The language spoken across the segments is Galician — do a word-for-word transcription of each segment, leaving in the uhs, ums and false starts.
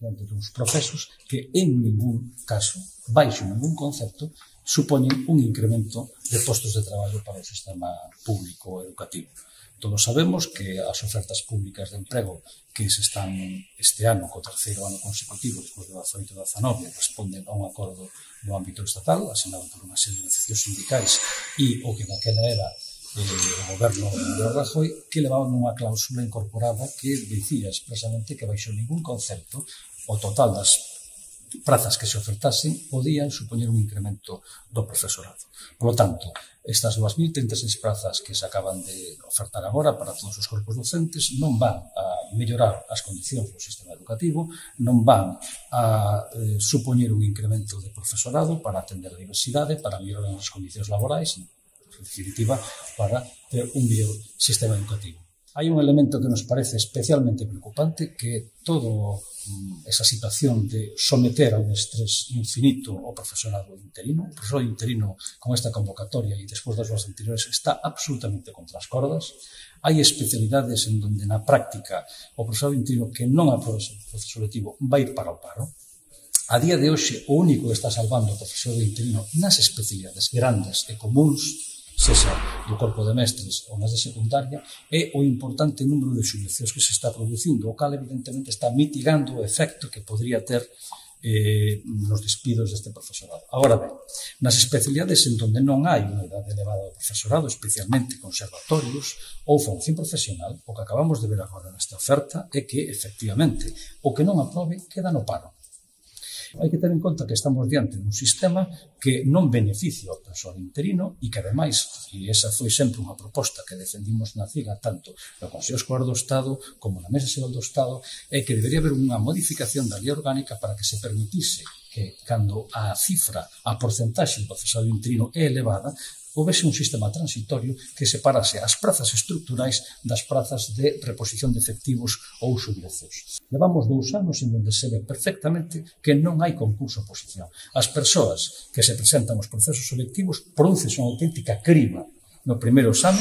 diante duns procesos que en ningún caso, baixo ningún concepto, supoñen un incremento de postos de traballo para o sistema público educativo. Todos sabemos que as ofertas públicas de emprego que se están este ano, co terceiro ano consecutivo, despois de dezaoito e dezanove, responden a un acordo no ámbito estatal, asinado por unha serie de organizacións sindicais e o que naquela era eh, o goberno de Rajoy, que levaban unha cláusula incorporada que dicía expresamente que baixo ningún concepto o total das prazas que se ofertasen podían supoñer un incremento do profesorado. Por lo tanto, estas dúas mil trinta e seis prazas que se acaban de ofertar agora para todos os corpos docentes non van a mellorar as condicións do sistema educativo, non van a eh, supoñer un incremento de profesorado para atender a diversidade, para mellorar as condicións laborais, en definitiva, para ter un mellor sistema educativo. Hai un elemento que nos parece especialmente preocupante, que todo esa situación de someter a un estrés infinito ao profesorado interino. O profesorado interino con esta convocatoria e despois das súas anteriores está absolutamente contra as cordas. Hai especialidades en donde na práctica o profesorado interino que non aproba o proceso selectivo vai ir para o paro. A día de hoxe o único que está salvando o profesorado interino nas especialidades grandes e comuns, sexa do corpo de mestres ou nas de secundaria, é o importante número de xubilacións que se está producindo, o cal evidentemente está mitigando o efecto que podría ter eh, nos despidos deste profesorado. Agora ben, nas especialidades en donde non hai unha idade elevada do profesorado, especialmente conservatorios ou formación profesional, o que acabamos de ver agora nesta oferta é que, efectivamente, o que non aprobe queda no paro. Hai que ter en conta que estamos diante dun sistema que non beneficia ao persoal interino e que, ademais, e esa foi sempre unha proposta que defendimos na CIGA tanto no Consello Escolar do Estado como na Mesa Xeral do Estado, é que debería haber unha modificación da lei orgánica para que se permitise que, cando a cifra, a porcentaxe do profesorado interino é elevada, houvese un sistema transitorio que separase as prazas estruturais das prazas de reposición de efectivos ou xubilacións. Levamos dous anos en donde se ve perfectamente que non hai concurso oposición. As persoas que se presentan aos procesos selectivos producen unha auténtica criba no primeiro exame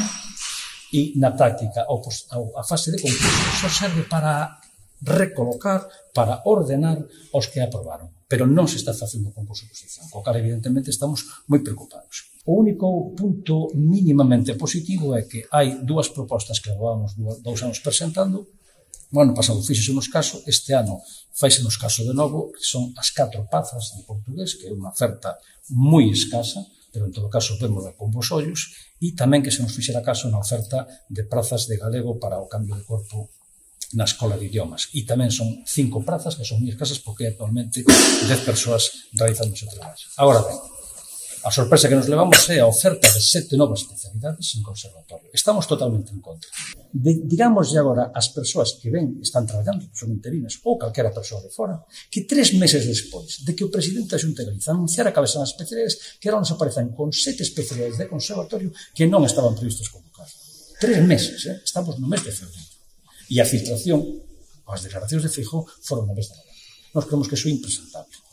e na práctica a fase de concurso só serve para recolocar, para ordenar os que aprobaron. Pero non se está facendo concurso oposición, co cal evidentemente estamos moi preocupados. O único punto mínimamente positivo é que hai dúas propostas que levamos dous anos presentando. O ano pasado fíxenos caso, este ano faisenos caso de novo, que son as catro prazas de portugués, que é unha oferta moi escasa, pero en todo caso vémola con vos ollos, e tamén que se nos fixera caso na oferta de prazas de galego para o cambio de corpo na Escola de Idiomas. E tamén son cinco prazas que son moi escasas porque actualmente dez persoas realizando ese traballo. Agora ben, a sorpresa que nos levamos é a oferta de sete novas especialidades en conservatorio. Estamos totalmente en contra. De, digamos agora as persoas que ven, están traballando, son interinas, ou calquera persoa de fora, que tres meses despois de que o presidente da Xunta de Galicia anunciara que abaixan as especialidades, que ahora nos aparecen con sete especialidades de conservatorio que non estaban previstos convocar. Tres meses, eh? Estamos no mes de febrero. E a filtración, as declaracións de Feijóo foron no mes de novembro. Nós creemos que iso é impresentable.